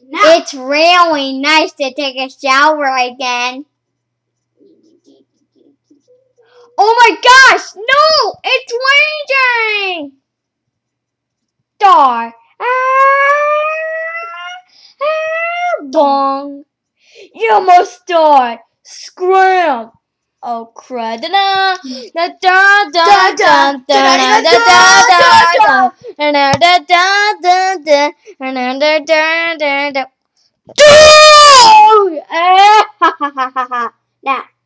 No. It's really nice to take a shower again. Oh my gosh! No! It's raging! Die! Bong! You must die! Scram! Oh crud! Da da da da da da da da da. Now